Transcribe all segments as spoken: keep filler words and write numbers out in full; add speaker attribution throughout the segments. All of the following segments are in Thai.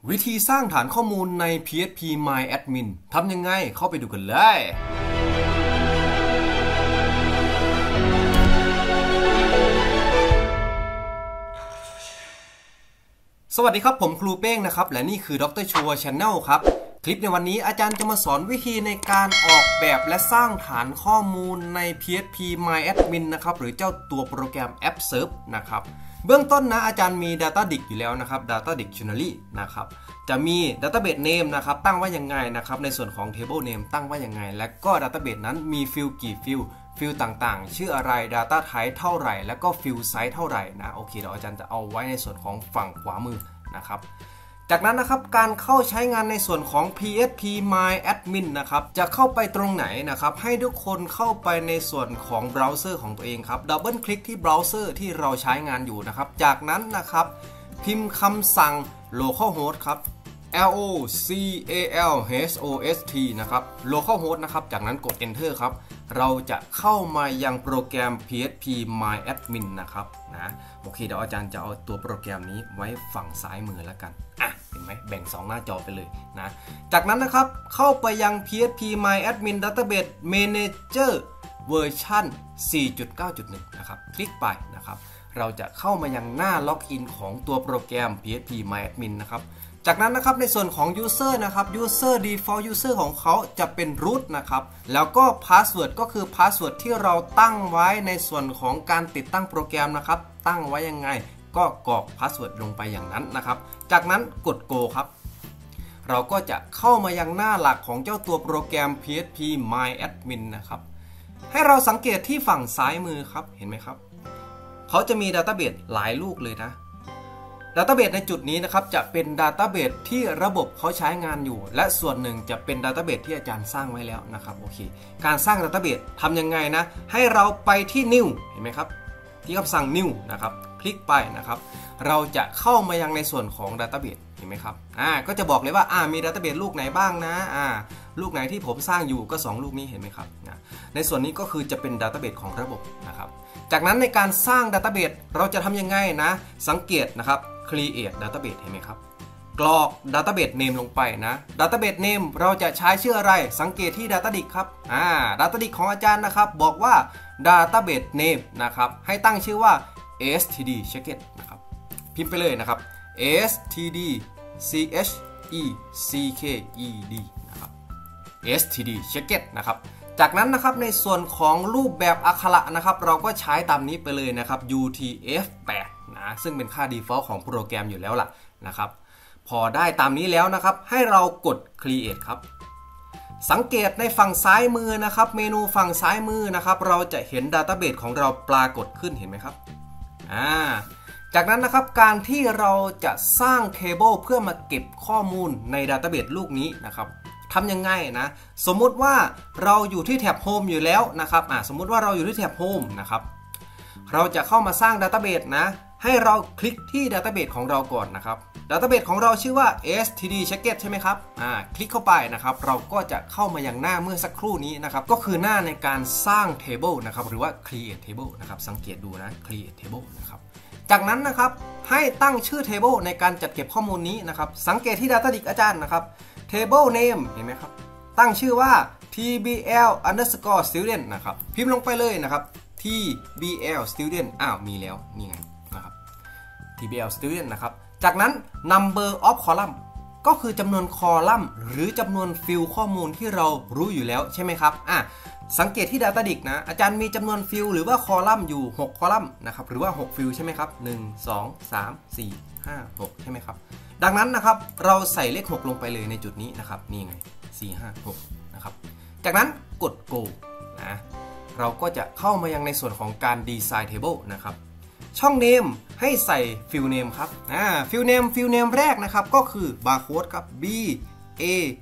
Speaker 1: วิธีสร้างฐานข้อมูลใน พี เอช พี MyAdmin ทำยังไงเข้าไปดูกันเลย สวัสดีครับผมครูเป้งนะครับและนี่คือดรชัวร์ Channel ครับคลิปในวันนี้อาจารย์จะมาสอนวิธีในการออกแบบและสร้างฐานข้อมูลใน พี เอช พี MyAdmin นะครับหรือเจ้าตัวโปรแกรม AppServe นะครับเบื้องต้นนะอาจารย์มี DataDict อยู่แล้วนะครับ Data Dictionary นะครับจะมี Database Name นะครับตั้งไว้ยังไงนะครับในส่วนของ Table Name ตั้งไว้ยังไงและก็ Database นั้นมีฟิลกี่ฟิลฟิลต่างๆชื่ออะไร Data Type เท่าไหร่แล้วก็ฟิลไซส์เท่าไหร่นะโอเคเดี๋ยวอาจารย์จะเอาไว้ในส่วนของฝั่งขวามือนะครับจากนั้นนะครับการเข้าใช้งานในส่วนของ พี เอช พี MyAdmin นะครับจะเข้าไปตรงไหนนะครับให้ทุกคนเข้าไปในส่วนของเบราว์เซอร์ของตัวเองครับดับเบิลคลิกที่เบราว์เซอร์ที่เราใช้งานอยู่นะครับจากนั้นนะครับพิมพ์คำสั่ง localhost ครับ L O C A L H O S T นะครับ localhost นะครับจากนั้นกด enter ครับเราจะเข้ามายังโปรแกรม พี เอช พี MyAdmin นะครับนะโอเคเดี๋ยวอาจารย์จะเอาตัวโปรแกรมนี้ไว้ฝั่งซ้ายมือแล้วกันอ่ะเห็นไหมแบ่งสองหน้าจอไปเลยนะจากนั้นนะครับเข้าไปยัง พี เอช พี MyAdmin Database Manager เวอร์ชัน สี่จุดเก้าจุดหนึ่ง นะครับคลิกไปนะครับเราจะเข้ามายังหน้าล็อกอินของตัวโปรแกรม พี เอช พี MyAdmin นะครับจากนั้นนะครับในส่วนของ User นะครับ User Default User ของเขาจะเป็น root นะครับแล้วก็ Password ก็คือ Password ที่เราตั้งไว้ในส่วนของการติดตั้งโปรแกรมนะครับตั้งไว้ยังไงก็กรอก Password ลงไปอย่างนั้นนะครับจากนั้นกด Go ครับเราก็จะเข้ามายังหน้าหลักของเจ้าตัวโปรแกรม พี เอช พี MyAdmin นะครับให้เราสังเกตที่ฝั่งซ้ายมือครับเห็นไหมครับเขาจะมี Database หลายลูกเลยนะDatabase ในจุดนี้นะครับจะเป็น Database ที่ระบบเขาใช้งานอยู่และส่วนหนึ่งจะเป็น Database ที่อาจารย์สร้างไว้แล้วนะครับโอเคการสร้าง Database ทำยังไงนะให้เราไปที่ New เห็นไหมครับที่คำสั่ง New นะครับคลิกไปนะครับเราจะเข้ามายังในส่วนของ Database เห็นไหมครับอ่าก็จะบอกเลยว่าอ่ามี Database ลูกไหนบ้างนะอ่าลูกไหนที่ผมสร้างอยู่ก็สองลูกนี้เห็นไหมครับนะในส่วนนี้ก็คือจะเป็น Database ของระบบนะครับจากนั้นในการสร้าง Database เราจะทำยังไงนะสังเกตนะครับCreate Database เห็นไหมครับกรอก Database Name ลงไปนะ Database Name เราจะใช้ชื่ออะไรสังเกตที่ DataDict ครับอ่า DataDict ของอาจารย์นะครับบอกว่า Database Name นะครับให้ตั้งชื่อว่า std-checked นะครับพิมพ์ไปเลยนะครับ std-checked นะครับ std-checked นะครับจากนั้นนะครับในส่วนของรูปแบบอักขระนะครับเราก็ใช้ตามนี้ไปเลยนะครับ ยู ที เอฟ แปด นะซึ่งเป็นค่า default ของโปรแกรมอยู่แล้วล่ะนะครับพอได้ตามนี้แล้วนะครับให้เรากด create ครับสังเกตในฝั่งซ้ายมือนะครับเมนูฝั่งซ้ายมือนะครับเราจะเห็น Database ของเราปรากฏขึ้นเห็นไหมครับอ่าจากนั้นนะครับการที่เราจะสร้าง Table เพื่อมาเก็บข้อมูลใน Database ลูกนี้นะครับทำยังไงนะสมมุติว่าเราอยู่ที่แท็บ Home อยู่แล้วนะครับอ่าสมมุติว่าเราอยู่ที่แท็บ Home นะครับเราจะเข้ามาสร้าง Database นะให้เราคลิกที่ Database ของเราก่อนนะครับ Database ของเราชื่อว่า std-checked ใช่ไหมครับอ่าคลิกเข้าไปนะครับเราก็จะเข้ามาอย่างหน้าเมื่อสักครู่นี้นะครับก็คือหน้าในการสร้าง Table นะครับหรือว่า create table นะครับสังเกตดูนะ create table นะครับจากนั้นนะครับให้ตั้งชื่อ Table ในการจัดเก็บข้อมูลนี้นะครับสังเกตที่ DataDict อาจารย์นะครับTable Name เห็นไหมครับตั้งชื่อว่า ที บี แอล underscore student นะครับพิมพ์ลงไปเลยนะครับ ที บี แอล student อ้าวมีแล้วนี่ไงนะครับ ที บี แอล student นะครับจากนั้น number of column ก็คือจำนวนคอลัมน์หรือจำนวนฟิลข้อมูลที่เรารู้อยู่แล้วใช่ไหมครับอ่ะสังเกตที่ DataDict นะอาจารย์มีจำนวนฟิลหรือว่าคอลัมน์อยู่หกคอลัมน์นะครับหรือว่าหกฟิลใช่ไหมครับหนึ่ง สอง สาม สี่ ห้า หกใช่ไหมครับดังนั้นนะครับเราใส่เลขหกลงไปเลยในจุดนี้นะครับนี่ไงสี่ ห้า หกนะครับจากนั้นกด go นะเราก็จะเข้ามายังในส่วนของการ design table นะครับช่อง name ให้ใส่ field name ครับอ่า field name field name แรกนะครับก็คือ barcode ครับ b a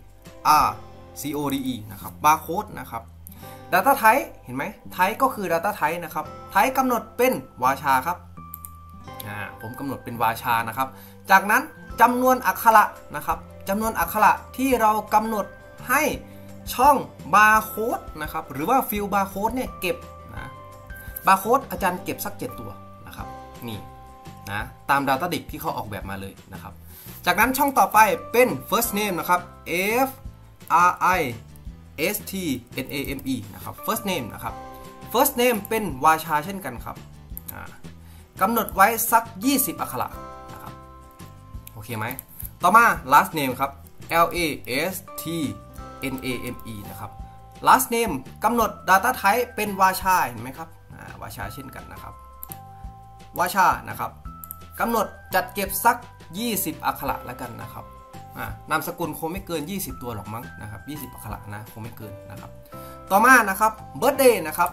Speaker 1: r c o d e นะครับ barcode นะครับ data type เห็นไหม type ก็คือ data type นะครับ type กำหนดเป็นวาชาครับอ่าผมกำหนดเป็นวาชานะครับจากนั้นจำนวนอักขระนะครับจำนวนอักขระที่เรากำหนดให้ช่องบาร์โค้ดนะครับหรือว่าฟิลบาร์โค้ดเนี่ยเก็บนะบาร์โค้ดอาจารย์เก็บสักเจ็ดตัวนะครับนี่นะตาม DataDict ที่เขาออกแบบมาเลยนะครับจากนั้นช่องต่อไปเป็น first name นะครับ f r i s t n a m e นะครับ first name นะครับ first name เป็นวาชาเช่นกันครับกำหนดไว้สักยี่สิบอักขระนะครับโอเคไหมต่อมา last name ครับ l a s t n a m e นะครับ last name กำหนด data type เป็นวาชาเห็นไหมครับวาชาเช่นกันนะครับวาชานะครับกำหนดจัดเก็บสักยี่สิบอักขระแล้วกันนะครับนามสกุลคงไม่เกินยี่สิบตัวหรอกมั้งนะครับยี่สิบอักขระนะคงไม่เกินนะครับต่อมานะครับ birthday นะครับ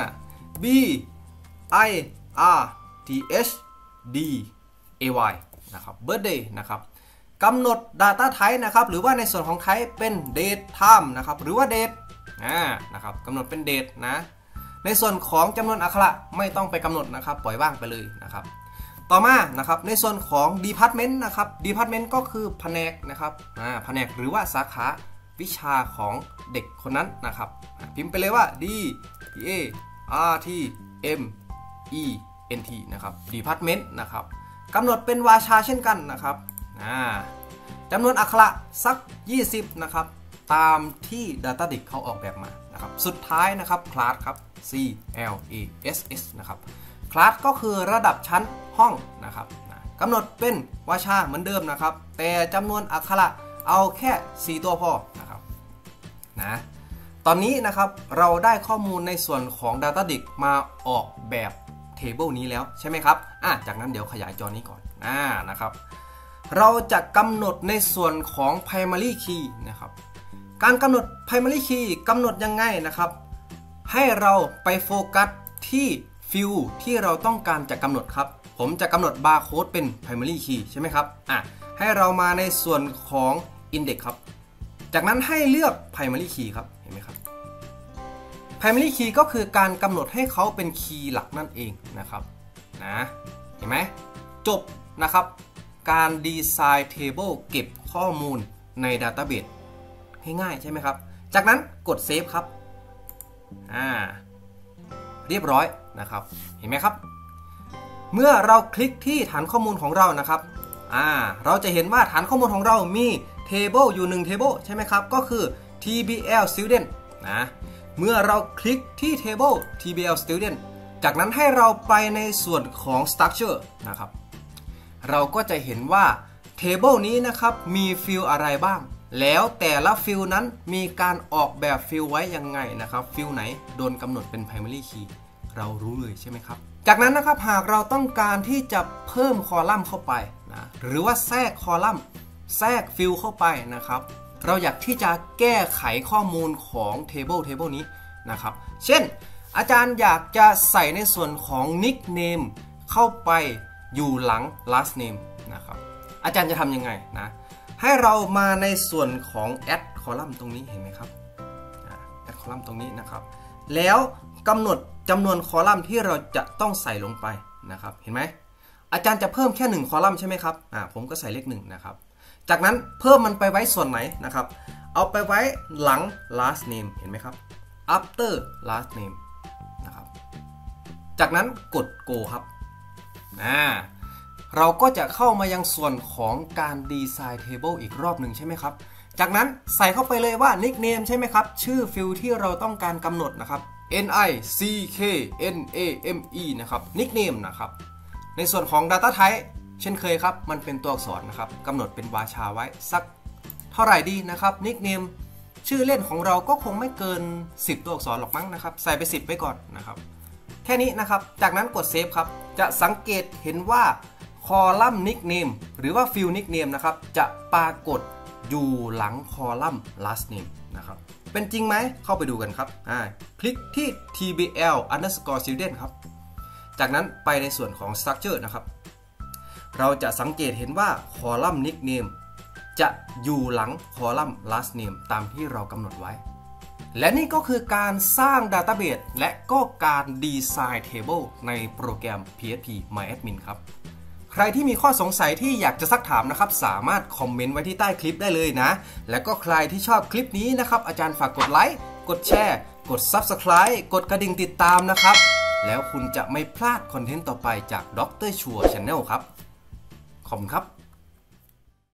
Speaker 1: b i r t h d a y นะครับ birthday นะครับกำหนด data type นะครับหรือว่าในส่วนของ type เป็น date time นะครับหรือว่า date นะครับกำหนดเป็น date นะในส่วนของจำนวนอักขระไม่ต้องไปกำหนดนะครับปล่อยว่างไปเลยนะครับต่อมานะครับในส่วนของ department นะครับ department ก็คือแผนกนะครับแผนกหรือว่าสาขาวิชาของเด็กคนนั้นนะครับพิมพ์ไปเลยว่า d a r t m e n t นะครับ department นะครับกำหนดเป็นวาชาเช่นกันนะครับจำนวนอักขระสักยี่สิบนะครับตามที่ DataDict เขาออกแบบมานะครับสุดท้ายนะครับคลาสครับ c l a s s นะครับคลาสก็คือระดับชั้นห้องนะครับกำหนดเป็นวาชาเหมือนเดิมนะครับแต่จำนวนอักขระเอาแค่สี่ตัวพอนะครับนะตอนนี้นะครับเราได้ข้อมูลในส่วนของ DataDict มาออกแบบเทเบิลนี้แล้วใช่ไหมครับอ่ะจากนั้นเดี๋ยวขยายจอนี้ก่อนอ่านะครับเราจะกำหนดในส่วนของ primary key นะครับการกำหนด primary key กำหนดยังไงนะครับให้เราไปโฟกัสที่ฟิลที่เราต้องการจะกำหนดครับผมจะกำหนด barcode เป็น primary key ใช่ไหมครับอ่ะให้เรามาในส่วนของ index ครับจากนั้นให้เลือก primary key ครับเห็นไหมครับ primary key ก็คือการกำหนดให้เขาเป็นคีย์หลักนั่นเองนะครับนะเห็นไหมจบนะครับการดีไซน์ table เก็บข้อมูลใน database ง่ายๆใช่ไหมครับจากนั้นกด save ครับอ่าเรียบร้อยนะครับเห็นไหมครับเมื่อเราคลิกที่ฐานข้อมูลของเรานะครับอ่าเราจะเห็นว่าฐานข้อมูลของเรามี table อยู่หนึ่ง table ใช่ไหมครับก็คือ ที บี แอล student นะเมื่อเราคลิกที่ table ที บี แอล student จากนั้นให้เราไปในส่วนของ structure นะครับเราก็จะเห็นว่า table นี้นะครับมีฟิลอะไรบ้างแล้วแต่ละฟิลนั้นมีการออกแบบฟิลไว้ยังไงนะครับฟิลไหนโดนกำหนดเป็น primary key เรารู้เลยใช่ไหมครับจากนั้นนะครับหากเราต้องการที่จะเพิ่มคอลัมน์เข้าไปนะหรือว่าแทรกคอลัมน์แทรกฟิลเข้าไปนะครับเราอยากที่จะแก้ไขข้อมูลของ table table นี้นะครับเช่นอาจารย์อยากจะใส่ในส่วนของ nickname เข้าไปอยู่หลัง last name นะครับอาจารย์จะทำยังไงนะให้เรามาในส่วนของ add column ตรงนี้เห็นไหมครับ add column ตรงนี้นะครับแล้วกำหนดจำนวนคอลัมน์ที่เราจะต้องใส่ลงไปนะครับเห็นไหมอาจารย์จะเพิ่มแค่หนึ่งคอลัมน์ใช่ไหมครับอ่าผมก็ใส่เลขหนึ่งนะครับจากนั้นเพิ่มมันไปไว้ส่วนไหนนะครับเอาไปไว้หลัง last name เห็นไหมครับ after last name นะครับจากนั้นกด go ครับอ่าเราก็จะเข้ามายังส่วนของการดีไซน์ table อีกรอบหนึ่งใช่ไหมครับจากนั้นใส่เข้าไปเลยว่า nickname ใช่ไหมครับชื่อฟิลที่เราต้องการกำหนดนะครับ n i c k n a m e นะครับ nickname นะครับในส่วนของ data type เช่นเคยครับมันเป็นตัวอักษรนะครับกำหนดเป็นวาชาไว้สักเท่าไหร่ดีนะครับ nickname ชื่อเล่นของเราก็คงไม่เกินสิบตัวอักษรหรอกมั้งนะครับใส่ไปสิบไปก่อนนะครับแค่นี้นะครับจากนั้นกด save ครับจะสังเกตเห็นว่าคอลัมน์ nickname หรือว่า field nickname นะครับจะปรากฏอยู่หลังคอลัมน์ last name นะครับเป็นจริงไหมเข้าไปดูกันครับคลิกที่ ที บี แอล underscore student ครับจากนั้นไปในส่วนของ structure นะครับเราจะสังเกตเห็นว่าคอลัมน์ nickname จะอยู่หลังคอลัมน์ last name ตามที่เรากำหนดไว้และนี่ก็คือการสร้าง database และก็การดีไซน์ table ในโปรแกรม พี เอช พี MyAdmin ครับใครที่มีข้อสงสัยที่อยากจะซักถามนะครับสามารถคอมเมนต์ไว้ที่ใต้คลิปได้เลยนะและก็ใครที่ชอบคลิปนี้นะครับอาจารย์ฝากกดไลค์กดแชร์กด ซับสไครบ์ กดกระดิ่งติดตามนะครับแล้วคุณจะไม่พลาดคอนเทนต์ต่อไปจากดรชัวร์ Channel ครับขอบคุณครับ